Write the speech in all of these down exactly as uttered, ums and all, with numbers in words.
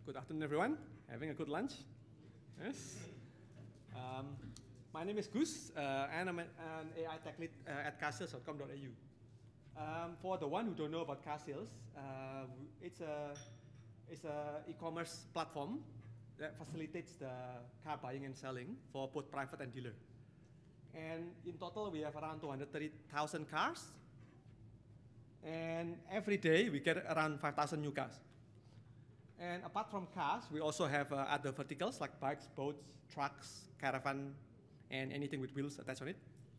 Good afternoon, everyone. Having a good lunch? Yes. Um, my name is Gus, uh, and I'm an, an A I tech lead uh, at car sales dot com dot A U. Um, for the one who don't know about car sales, uh, it's a it's a e-commerce platform that facilitates the car buying and selling for both private and dealer. And in total, we have around two hundred thirty thousand cars. And every day, we get around five thousand new cars. And apart from cars, we also have uh, other verticals like bikes, boats, trucks, caravan, and anything with wheels attached on it.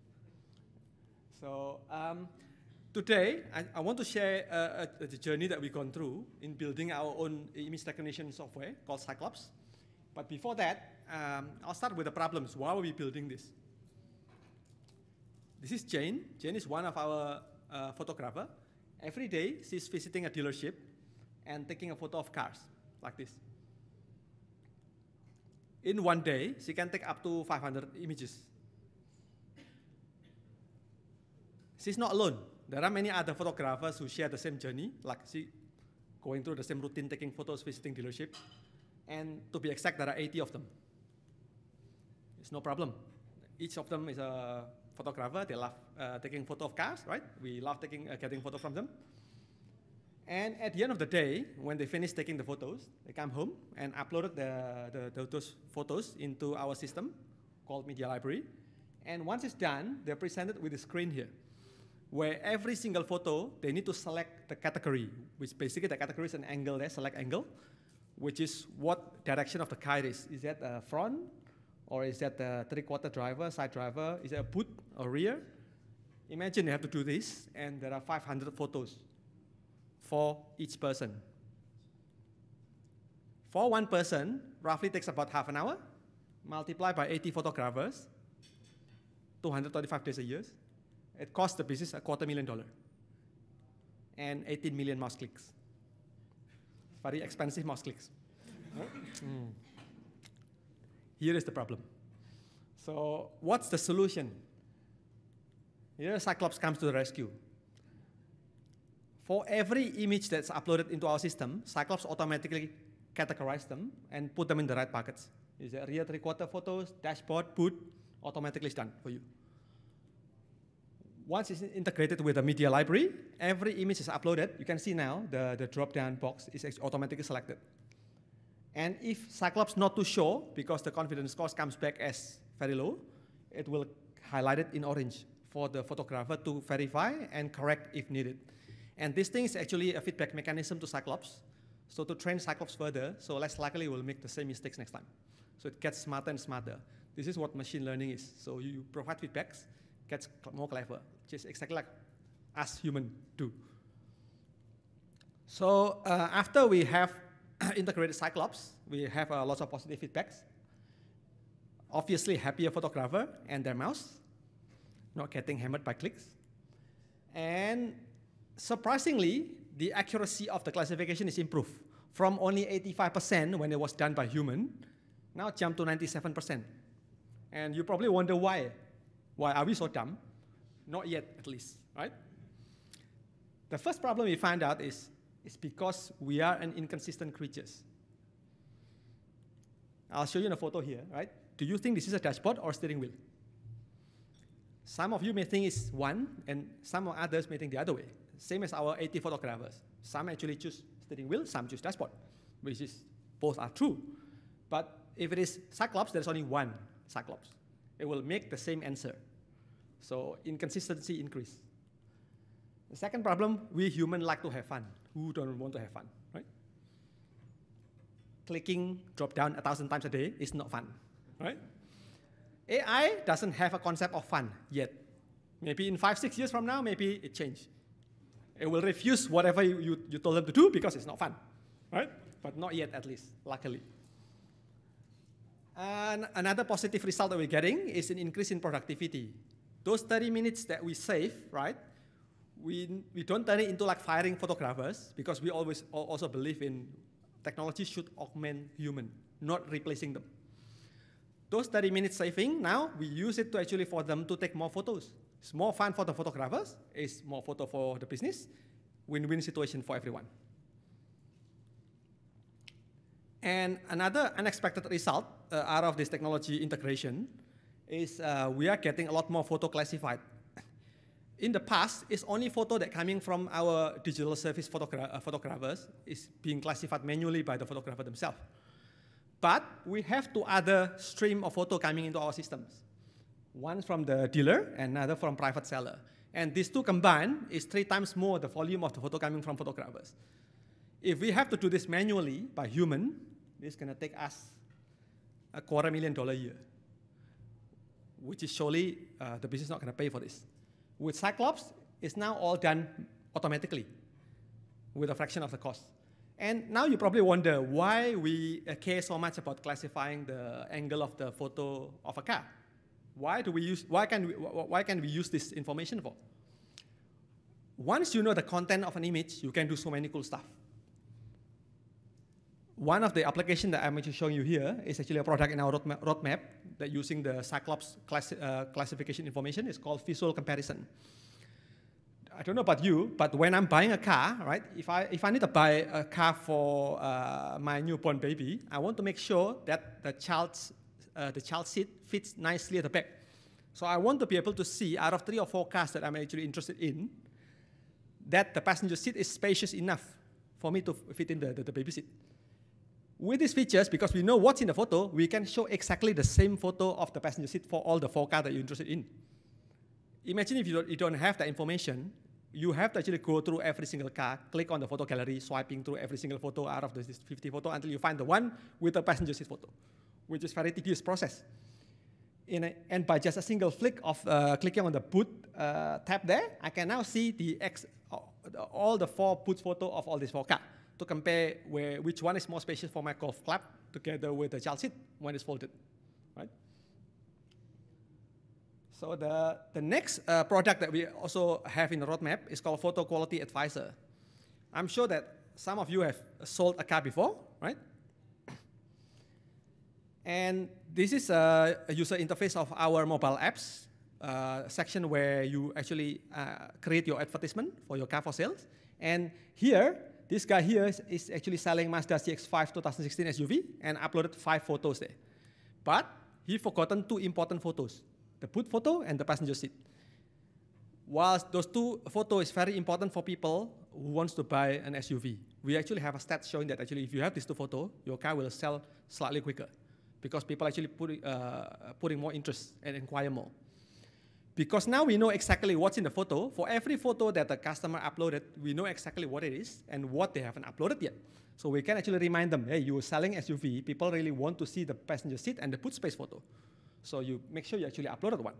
So um, today, I, I want to share uh, a, the journey that we've gone through in building our own image recognition software called Cyclops. But before that, um, I'll start with the problems. Why are we building this? This is Jane. Jane is one of our uh, photographer. Every day, she's visiting a dealership and taking a photo of cars, like this. In one day, she can take up to five hundred images. She's not alone. There are many other photographers who share the same journey, like she going through the same routine, taking photos, visiting dealerships. And to be exact, there are eighty of them. It's no problem. Each of them is a photographer. They love uh, taking photo of cars, right? We love taking, uh, getting photos from them. And at the end of the day, when they finish taking the photos, they come home and upload the, the, the, those photos into our system called Media Library. And once it's done, they're presented with a screen here, where every single photo, they need to select the category, which basically the category is an angle there, select angle, which is what direction of the car is. Is that a front, or is that a three-quarter driver, side driver? Is it a boot or rear? Imagine you have to do this, and there are five hundred photos for each person. For one person, roughly takes about half an hour, multiplied by eighty photographers, two hundred thirty-five days a year. It costs the business a quarter million dollars and eighteen million mouse clicks. Very expensive mouse clicks. mm. Here is the problem. So what's the solution? Here Cyclops comes to the rescue. For every image that's uploaded into our system, Cyclops automatically categorizes them and put them in the right buckets. Is it rear three-quarter photos, dashboard, boot, automatically done for you. Once it's integrated with the media library, every image is uploaded. You can see now the, the drop-down box is automatically selected. And if Cyclops not too sure, because the confidence score comes back as very low, it will highlight it in orange for the photographer to verify and correct if needed. And this thing is actually a feedback mechanism to Cyclops. So to train Cyclops further, so less likely we'll make the same mistakes next time. So it gets smarter and smarter. This is what machine learning is. So you provide feedbacks, gets more clever, just exactly like us humans do. So uh, after we have integrated Cyclops, we have uh, lots of positive feedbacks. Obviously, happier photographer and their mouse, not getting hammered by clicks. And surprisingly, the accuracy of the classification is improved from only eighty-five percent when it was done by human, now jumped to ninety-seven percent. And you probably wonder why. Why are we so dumb? Not yet, at least, right? The first problem we find out is, is because we are an inconsistent creatures. I'll show you in a photo here, right? Do you think this is a dashboard or steering wheel? Some of you may think it's one, and some others may think the other way. Same as our eighty photographers. Some actually choose steering wheel, some choose dashboard, which is both are true. But if it is Cyclops, there's only one Cyclops. It will make the same answer. So inconsistency increase. The second problem, we humans like to have fun. Who don't want to have fun, right? Clicking drop down a thousand times a day is not fun, right? A I doesn't have a concept of fun yet. Maybe in five, six years from now, maybe it changed. It will refuse whatever you, you, you told them to do because it's not fun, right? But not yet, at least, luckily. And another positive result that we're getting is an increase in productivity. Those thirty minutes that we save, right? We, we don't turn it into like firing photographers because we always also believe in technology should augment human, not replacing them. Those thirty minutes saving, now we use it to actually for them to take more photos. It's more fun for the photographers, it's more photo for the business, win-win situation for everyone. And another unexpected result uh, out of this technology integration is uh, we are getting a lot more photo classified. In the past, it's only photo that coming from our digital service photogra uh, photographers is being classified manually by the photographer themselves. But we have two other stream of photo coming into our systems. One from the dealer and another from private seller. And these two combined is three times more the volume of the photo coming from photographers. If we have to do this manually by human, this is going to take us a quarter million dollar a year, which is surely uh, the business is not going to pay for this. With Cyclops, it's now all done automatically with a fraction of the cost. And now you probably wonder why we uh, care so much about classifying the angle of the photo of a car. Why do we use? Why can we? Why can we use this information for? Once you know the content of an image, you can do so many cool stuff. One of the applications that I'm actually showing you here is actually a product in our roadmap, roadmap that using the Cyclops class, uh, classification information. It's called visual comparison. I don't know about you, but when I'm buying a car, right? If I if I need to buy a car for uh, my newborn baby, I want to make sure that the child's uh, the child seat fits nicely at the back. So I want to be able to see out of three or four cars that I'm actually interested in, that the passenger seat is spacious enough for me to fit in the, the, the baby seat. With these features, because we know what's in the photo, we can show exactly the same photo of the passenger seat for all the four cars that you're interested in. Imagine if you don't, you don't have that information, you have to actually go through every single car, click on the photo gallery, swiping through every single photo out of this fifty photo until you find the one with the passenger seat photo, which is a very tedious process. In a, and by just a single flick of uh, clicking on the boot uh, tab there, I can now see the X, uh, all the four boot photo of all these four cars to compare where, which one is more spacious for my golf club together with the child seat when it's folded, right? So the, the next uh, product that we also have in the roadmap is called Photo Quality Advisor. I'm sure that some of you have sold a car before, right? And this is a, a user interface of our mobile apps uh, section where you actually uh, create your advertisement for your car for sales. And here, this guy here is, is actually selling Mazda C X five twenty sixteen S U V and uploaded five photos there. But he forgotten two important photos, the boot photo and the passenger seat. Whilst those two photos is very important for people who wants to buy an S U V, we actually have a stat showing that actually if you have these two photos, your car will sell slightly quicker because people actually put, uh, putting more interest and inquire more. Because now we know exactly what's in the photo. For every photo that the customer uploaded, we know exactly what it is and what they haven't uploaded yet. So we can actually remind them, hey, you're selling S U V, people really want to see the passenger seat and the boot space photo. So you make sure you actually uploaded one.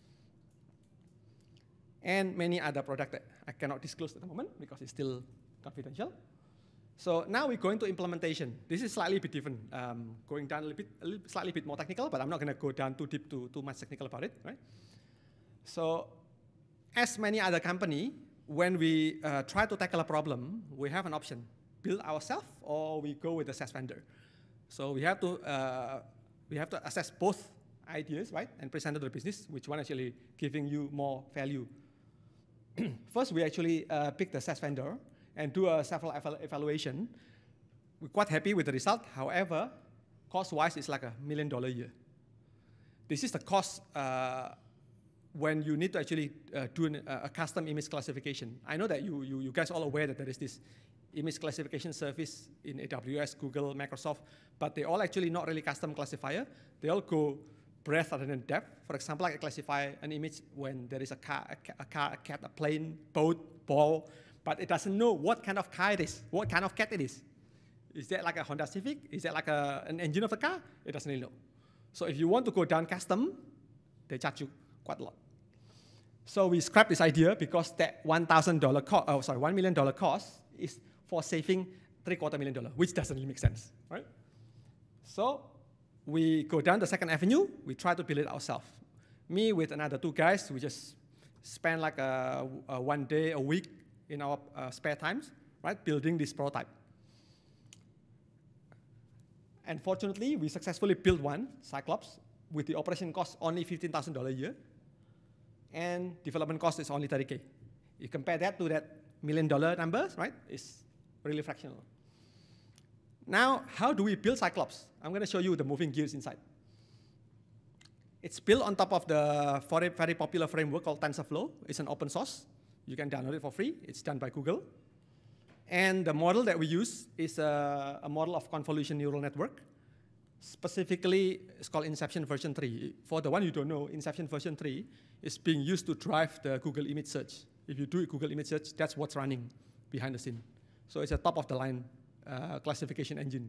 And many other products that I cannot disclose at the moment because it's still confidential. So now we go into implementation. This is slightly bit different, um, going down a little bit, a little, slightly bit more technical, but I'm not going to go down too deep to too much technical about it, right? So as many other companies, when we uh, try to tackle a problem, we have an option, build ourselves or we go with a SaaS vendor. So we have to, uh, we have to assess both ideas, right, and present to the business, which one actually giving you more value. First, we actually uh, pick the SaaS vendor and do a several eval evaluation. We're quite happy with the result. However, cost-wise, it's like a million dollar a year. This is the cost uh, when you need to actually uh, do an, uh, a custom image classification. I know that you, you, you guys are all aware that there is this image classification service in A W S, Google, Microsoft, but they all actually not really custom classifier. They all go breadth rather than depth. For example, I can classify an image when there is a car, a, a car, a cat, a plane, boat, ball, but it doesn't know what kind of car it is, what kind of cat it is. Is that like a Honda Civic? Is that like a, an engine of a car? It doesn't really know. So if you want to go down custom, they charge you quite a lot. So we scrapped this idea because that one thousand dollar cost, oh sorry, one million dollar cost is for saving three quarter million dollar, which doesn't really make sense, right? So we go down the second avenue. We try to build it ourselves. Me with another two guys, we just spend like a, a one day a week in our uh, spare times, right, building this prototype. And fortunately, we successfully built one, Cyclops, with the operation cost only fifteen thousand dollars a year, and development cost is only thirty K. You compare that to that million dollar numbers, right, it's really fractional. Now, how do we build Cyclops? I'm going to show you the moving gears inside. It's built on top of the very, very popular framework called TensorFlow. It's an open source. You can download it for free. It's done by Google. And the model that we use is a, a model of convolution neural network. Specifically, it's called Inception version three. For the one you don't know, Inception version three is being used to drive the Google image search. If you do Google image search, that's what's running behind the scene. So it's a top-of-the-line uh, classification engine.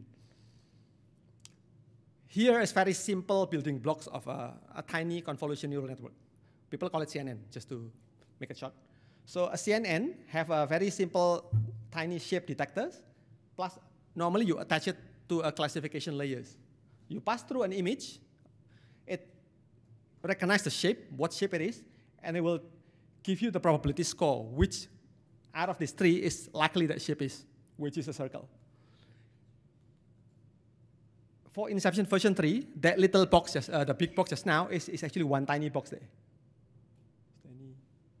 Here is very simple building blocks of a, a tiny convolution neural network. People call it C N N, just to make it short. So a C N N have a very simple tiny shape detectors, plus normally you attach it to a classification layers. You pass through an image, it recognizes the shape, what shape it is, and it will give you the probability score, which out of these three is likely that shape is, which is a circle. For Inception version three, that little box, just, uh, the big box just now, is, is actually one tiny box there. Tiny.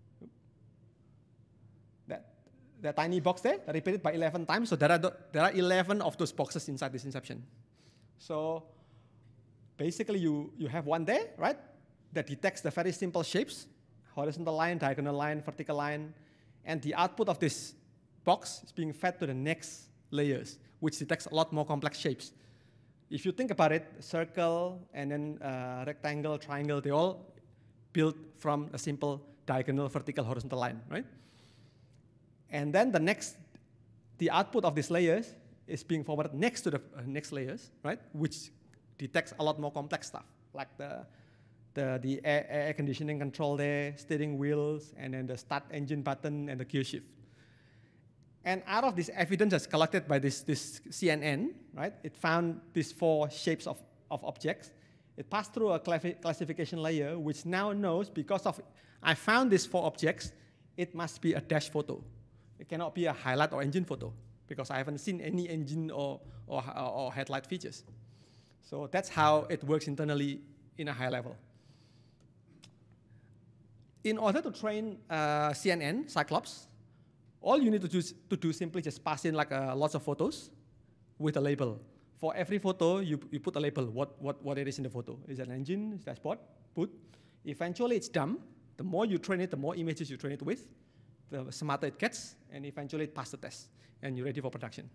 That, that tiny box there, repeated by eleven times, so there are, there are eleven of those boxes inside this Inception. So basically you, you have one there, right, that detects the very simple shapes, horizontal line, diagonal line, vertical line, and the output of this box is being fed to the next layers, which detects a lot more complex shapes. If you think about it, circle and then uh, rectangle, triangle, they all built from a simple diagonal, vertical, horizontal line, right? And then the next, the output of these layers is being forwarded next to the uh, next layers, right? Which detects a lot more complex stuff, like the, the, the air, air conditioning control there, steering wheels, and then the start engine button and the gear shift. And out of this evidence that's collected by this, this C N N, right, it found these four shapes of, of objects. It passed through a classification layer, which now knows, because of I found these four objects, it must be a dash photo. It cannot be a highlight or engine photo, because I haven't seen any engine or, or, or headlight features. So that's how it works internally in a high level. In order to train uh, C N N, Cyclops, all you need to do, to do simply just pass in like uh, lots of photos with a label. For every photo, you, you put a label, what, what, what it is in the photo. Is it an engine, is it dashboard, put. Eventually it's dumb. The more you train it, the more images you train it with, the smarter it gets, and eventually it passes the test, and you're ready for production.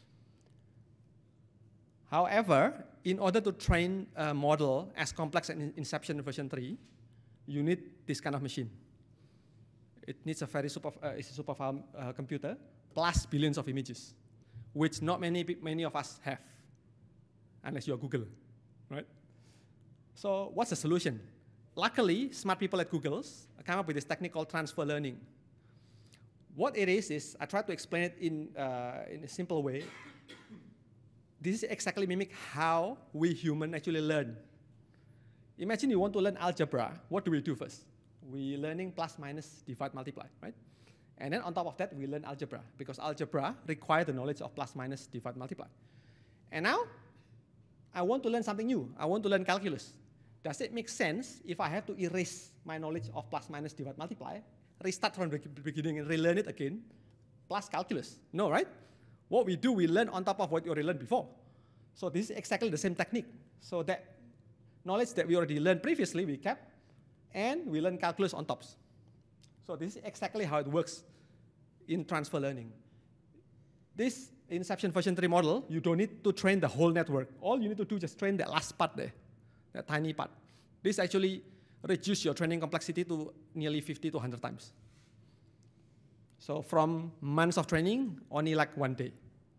However, in order to train a model as complex as Inception version three, you need this kind of machine. It needs a very super, uh, it's a super farm uh, computer plus billions of images, which not many, many of us have, unless you're Google, right? So what's the solution? Luckily, smart people at Google come up with this technique called transfer learning. What it is, is I try to explain it in, uh, in a simple way. This is exactly mimic how we humans actually learn. Imagine you want to learn algebra. What do we do first? We learning plus, minus, divide, multiply, right? And then on top of that, we learn algebra, because algebra requires the knowledge of plus, minus, divide, multiply. And now, I want to learn something new. I want to learn calculus. Does it make sense if I have to erase my knowledge of plus, minus, divide, multiply, restart from the beginning and relearn it again, plus calculus? No, right? What we do, we learn on top of what you already learned before. So this is exactly the same technique. So that knowledge that we already learned previously, we kept, and we learn calculus on top. So this is exactly how it works in transfer learning. This Inception version three model, you don't need to train the whole network. All you need to do is just train that last part there, that tiny part. This actually reduces your training complexity to nearly fifty to one hundred times. So from months of training, only like one day.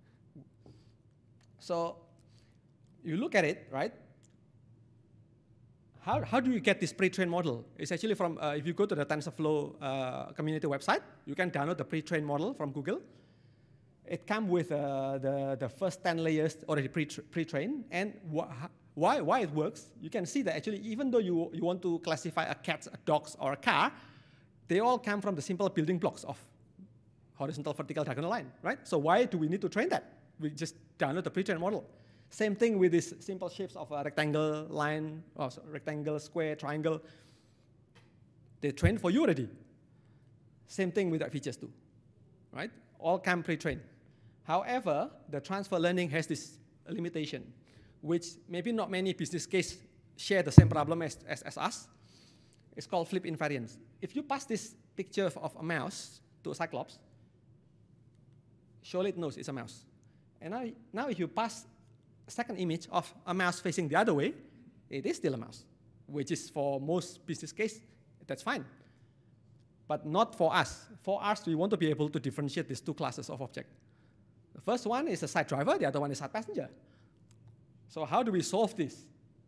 So you look at it, right? How, how do you get this pre-trained model? It's actually from, uh, if you go to the TensorFlow uh, community website, you can download the pre-trained model from Google. It comes with uh, the, the first ten layers already pre-trained. And wh why, why it works, you can see that actually even though you, you want to classify a cat, a dog, or a car, they all come from the simple building blocks of horizontal, vertical, diagonal line, right? So why do we need to train that? We just download the pre-trained model. Same thing with these simple shapes of a rectangle, line, oh, sorry, rectangle, square, triangle. They trained for you already. Same thing with that features too, right? All come pre-trained. However, the transfer learning has this limitation, which maybe not many business cases share the same problem as, as, as us. It's called flip invariance. If you pass this picture of, of a mouse to a Cyclops, surely it knows it's a mouse. And now, now if you pass a second image of a mouse facing the other way, it is still a mouse, which is for most business cases, that's fine. But not for us. For us, we want to be able to differentiate these two classes of object. The first one is a side driver, the other one is side passenger. So how do we solve this?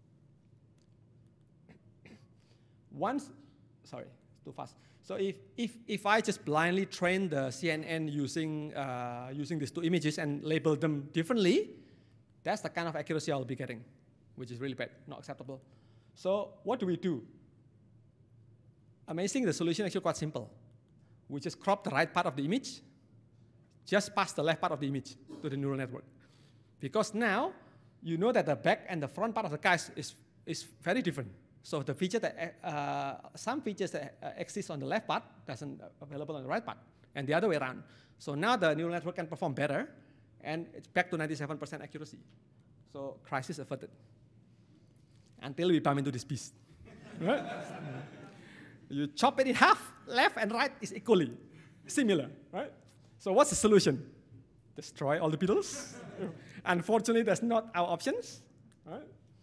Once, sorry, too fast. So if, if, if I just blindly train the C N N using, uh, using these two images and label them differently, that's the kind of accuracy I'll be getting, which is really bad, not acceptable. So what do we do? Amazing, the solution is actually quite simple. We just crop the right part of the image, just pass the left part of the image to the neural network. Because now, you know that the back and the front part of the car is, is, is very different. So the feature that, uh, some features that uh, exist on the left part doesn't uh, available on the right part, and the other way around. So now the neural network can perform better, and it's back to ninety-seven percent accuracy. So crisis averted. Until we bump into this beast. Right? You chop it in half, left and right is equally similar, right? So what's the solution? Destroy all the beetles? Unfortunately, that's not our options, right?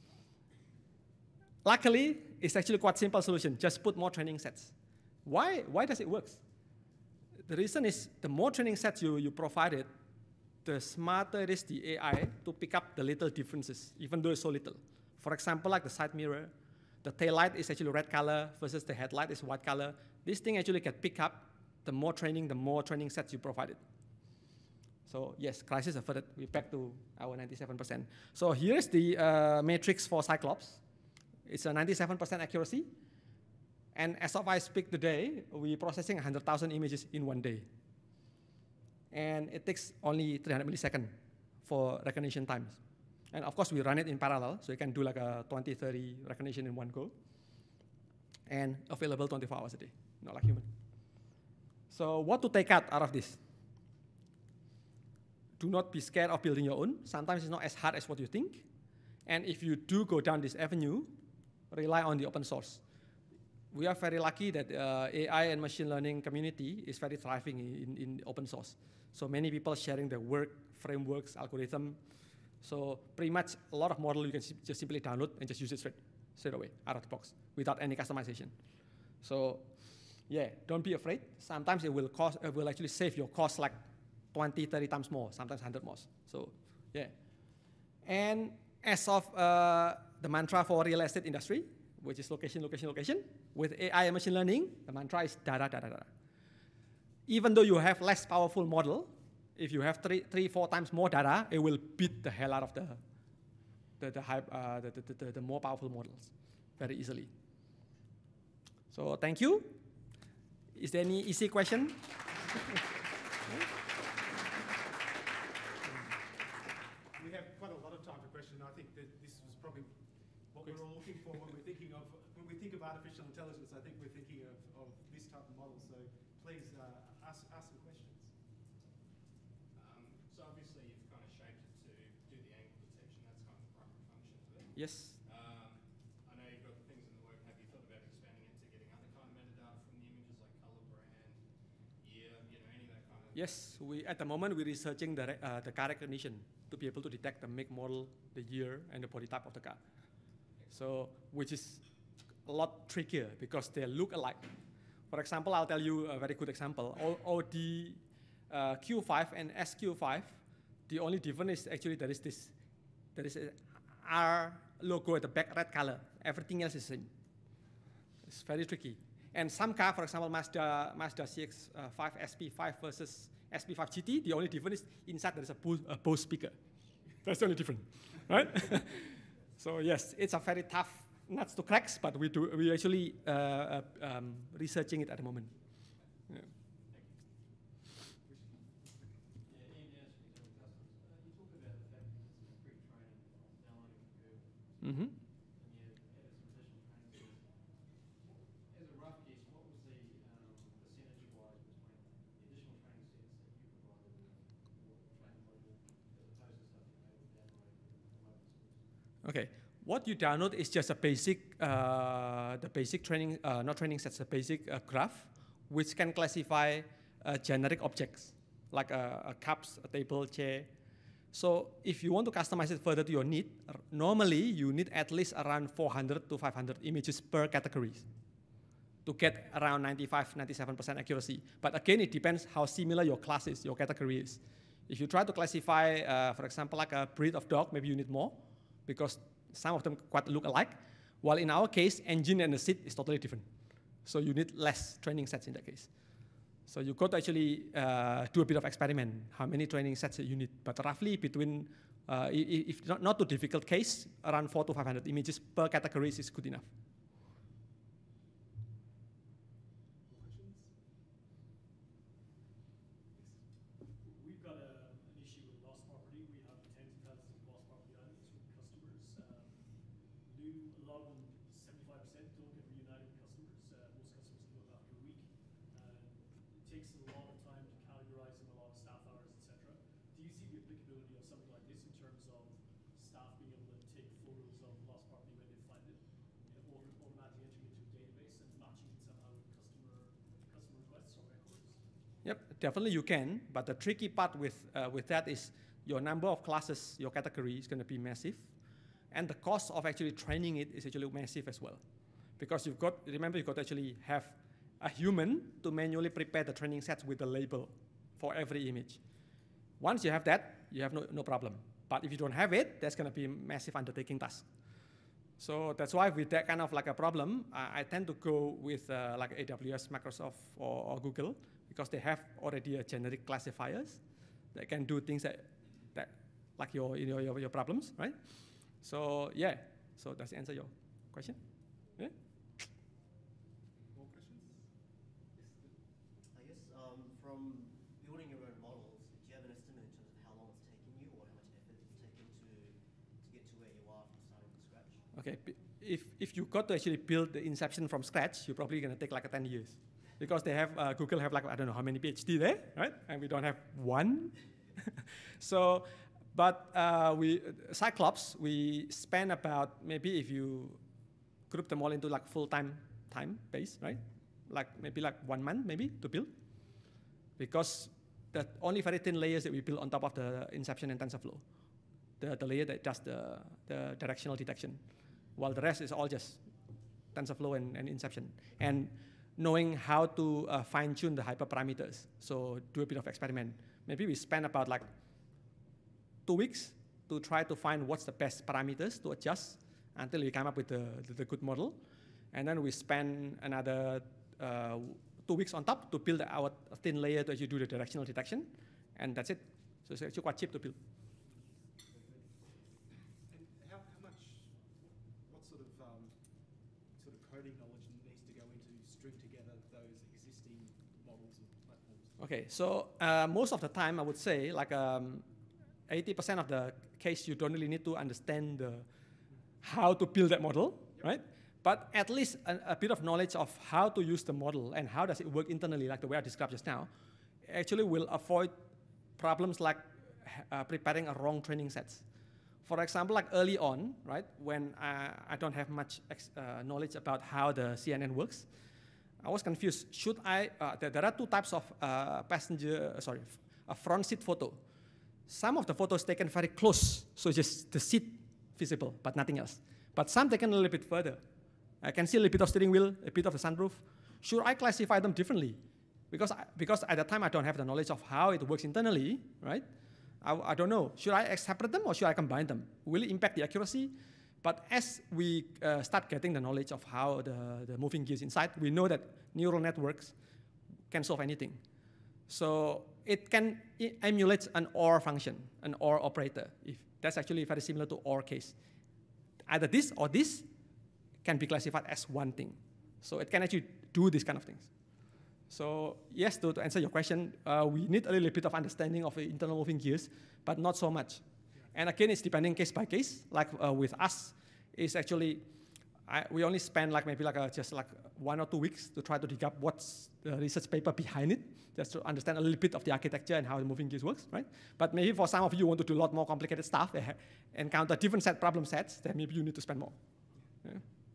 Luckily, it's actually quite simple solution. Just put more training sets. Why, why does it work? The reason is the more training sets you, you provided, the smarter it is the A I to pick up the little differences, even though it's so little. For example, like the side mirror, the tail light is actually red color versus the headlight is white color. This thing actually can pick up the more training, the more training sets you provided. So yes, crisis averted. We're back to our ninety-seven percent. So here's the uh, matrix for Cyclops. It's a ninety-seven percent accuracy. And as of I speak today, we're processing one hundred thousand images in one day. And it takes only three hundred milliseconds for recognition times. And of course, we run it in parallel, so you can do like a twenty, thirty recognition in one go. And available twenty-four hours a day, not like human. So what to take out out of this? Do not be scared of building your own. Sometimes it's not as hard as what you think. And if you do go down this avenue, rely on the open source. We are very lucky that uh, A I and machine learning community is very thriving in, in open source. So many people sharing their work, frameworks, algorithm. So pretty much a lot of model you can just simply download and just use it straight, straight away out of the box without any customization. So yeah, don't be afraid. Sometimes it will cost, it will actually save your cost like twenty, thirty times more, sometimes one hundred more. So yeah. And as of uh, the mantra for real estate industry, which is location, location, location, with A I and machine learning, the mantra is data, data, data. Even though you have less powerful model, if you have three, three, four times more data, it will beat the hell out of the, the, the, high, uh, the, the, the, the more powerful models very easily. So thank you. Is there any easy question? We have quite a lot of time for questions. I think that this was probably what we're all looking for when we're thinking of, when we think of artificial intelligence, I think we're thinking of, of this type of model. So please uh, ask, ask some questions. Um, so obviously you've kind of shaped it to do the angle detection. That's kind of the primary function of it. Yes. Um, I know you've got things in the work. Have you thought about expanding it to getting other kind of metadata from the images like color, brand, year, you know, any of that kind of? Yes, we, at the moment we're researching the, uh, the car recognition to be able to detect the make, model, the year, and the body type of the car. So, which is a lot trickier because they look alike. For example, I'll tell you a very good example. Audi uh, Q five and S Q five, the only difference is actually there is this, there is a R logo at the back, red color. Everything else is the same. It's very tricky. And some car, for example, Mazda, Mazda C X five S P five versus S P five G T, the only difference is inside there is a Bose, a Bose speaker. That's the only difference, right? So yes, it's a very tough nuts to crack, but we do we actually uh, uh, um, researching it at the moment. Yeah. Mm-hmm. Okay, what you download is just a basic, uh, the basic training, uh, not training sets, a basic uh, graph, which can classify uh, generic objects, like a, a cups, a table, chair. So if you want to customize it further to your need, normally you need at least around four hundred to five hundred images per category to get around ninety-five, ninety-seven percent accuracy. But again, it depends how similar your class is, your category is. If you try to classify, uh, for example, like a breed of dog, maybe you need more, because some of them quite look alike. While in our case, engine and the seat is totally different. So you need less training sets in that case. So you could actually uh, do a bit of experiment, how many training sets you need. But roughly between, uh, if not, not too difficult case, around four to five hundred images per category is good enough. We've got a, an issue with lost property. We have tens of thousands of lost property items from customers. Um, new, a lot of them, seventy-five percent don't get reunited with customers. Uh, most customers give up after a week. Uh, it takes a lot of time to categorize them, a lot of staff hours, et cetera. Do you see the applicability of something like this in terms of staff being able to take photos of lost property when they find it, you know, automatically entering it into a database and matching it somehow with customer customer requests or records? Yep, definitely you can, but the tricky part with, uh, with that is your number of classes, your category is going to be massive, and the cost of actually training it is actually massive as well. Because you've got, remember, you've got to actually have a human to manually prepare the training sets with the label for every image. Once you have that, you have no, no problem. But if you don't have it, that's going to be a massive undertaking task. So that's why with that kind of like a problem, I, I tend to go with uh, like A W S, Microsoft, or, or Google, because they have already a generic classifiers that can do things that, that like your, you know, your, your problems, right? So yeah, so does it answer your question? Yeah? More questions? I guess um, from building your own models, do you have an estimate in terms of how long it's taken you or how much effort it's taken to, to get to where you are from starting from scratch? Okay, if, if you got to actually build the Inception from scratch, you're probably going to take like a ten years. Because they have, uh, Google have like, I don't know how many PhD there, right? And we don't have one. So, but uh, we, Cyclops, we spend about, maybe if you group them all into like full-time time base, right? Like maybe like one month maybe to build. Because the only very thin layers that we build on top of the Inception and TensorFlow. The, the layer that does the, the directional detection. While the rest is all just TensorFlow and, and Inception. And knowing how to uh, fine-tune the hyperparameters. So do a bit of experiment. Maybe we spend about like two weeks to try to find what's the best parameters to adjust until we come up with the, the, the good model. And then we spend another uh, two weeks on top to build our thin layer to actually do the directional detection. And that's it. So it's actually quite cheap to build. And how, how much, what sort of, um, sort of coding knowledge needs to go into string together those existing models and platforms? Okay, so uh, most of the time I would say like um, eighty percent of the case you don't really need to understand the, how to build that model, yep. Right? But at least a, a bit of knowledge of how to use the model and how does it work internally, like the way I described just now, actually will avoid problems like uh, preparing a wrong training sets. For example, like early on, right, when I, I don't have much ex, uh, knowledge about how the C N N works, I was confused. Should I, uh, there, there are two types of uh, passenger, uh, sorry, a front seat photo. Some of the photos taken very close, so just the seat visible, but nothing else. But some taken a little bit further. I can see a little bit of steering wheel, a bit of the sunroof. Should I classify them differently? Because, I, because at the time I don't have the knowledge of how it works internally, right? I, I don't know. Should I separate them or should I combine them? Will it impact the accuracy? But as we uh, start getting the knowledge of how the, the moving gears inside, we know that neural networks can solve anything. So it can emulate an OR function, an OR operator. If that's actually very similar to OR case. Either this or this can be classified as one thing. So it can actually do these kind of things. So yes, to, to answer your question, uh, we need a little bit of understanding of the internal moving gears, but not so much. And again, it's depending case by case. Like uh, with us, it's actually I, we only spend like maybe like a, just like one or two weeks to try to dig up what's the research paper behind it, just to understand a little bit of the architecture and how the moving gears works, right? But maybe for some of you who want to do a lot more complicated stuff, they encounter different set problem sets, then maybe you need to spend more. Yeah.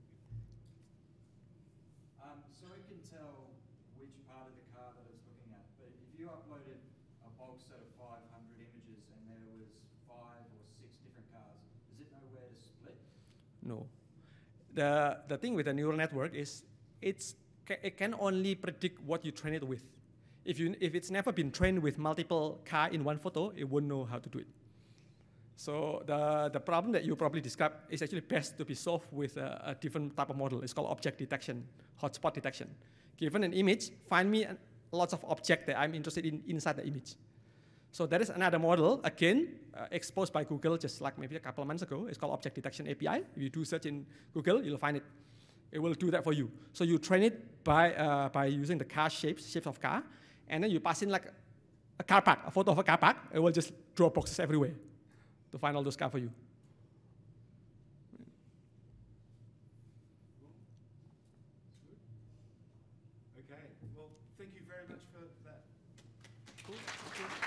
Um, so it can tell which part of the car that it's looking at, but if you uploaded a bulk set of five hundred images and there was five or six different cars, does it know where to split? No. The, the thing with the neural network is it's, it can only predict what you train it with. If, you, if it's never been trained with multiple cars in one photo, it won't know how to do it. So the, the problem that you probably described is actually best to be solved with a, a different type of model. It's called object detection, hotspot detection. Given an image, find me an, lots of objects that I'm interested in inside the image. So that is another model, again, uh, exposed by Google just like maybe a couple of months ago. It's called Object Detection A P I. If you do search in Google, you'll find it. It will do that for you. So you train it by, uh, by using the car shapes, shapes of car, and then you pass in like a car park, a photo of a car park. It will just draw boxes everywhere to find all those cars for you. Okay, well, thank you very much for that. Cool. Thank you.